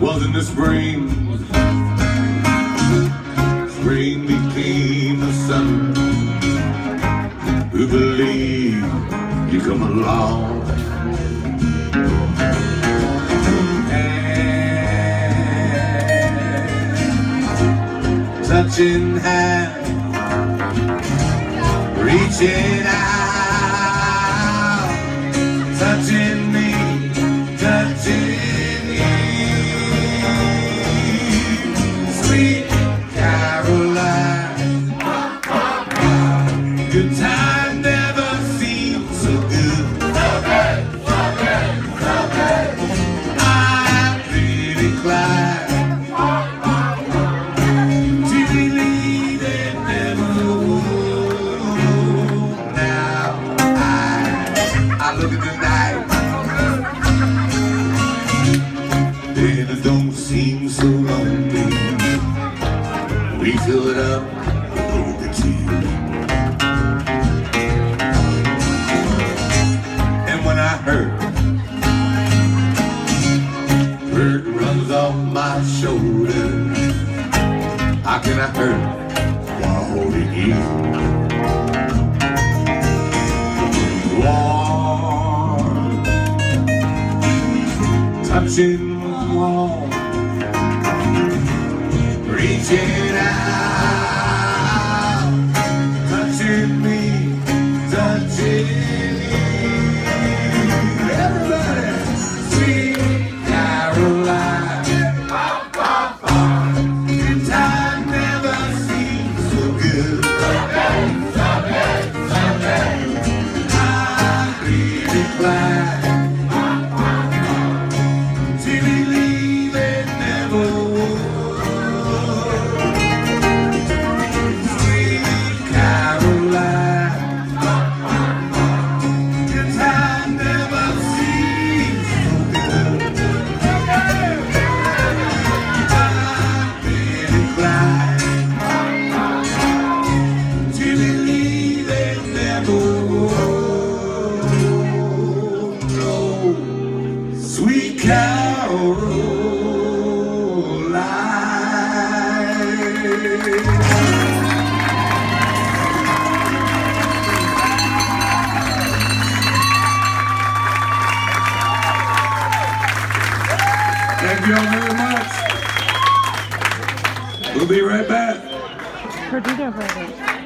was in the spring. Spring became the summer. Who believe you come along? And touching hands, reaching out, touching me, touching you. Sweet Caroline, good time never seemed so good. I'm really glad to believe it never would. Now I look at the night, and it don't seem so lonely. We fill it up with the tears. And when I hurt runs off my shoulder, how can I hurt while holding you? Warm, touching warm, reaching out, touching me, touching you. Everybody, sweet Caroline, good time never seems so good. I'm really glad to believe it never would. Sweet Caroline, good time never seems so good. I'm really glad to believe it never would. No, sweet Caroline. Thank you all very much. We'll be right back. Perdido.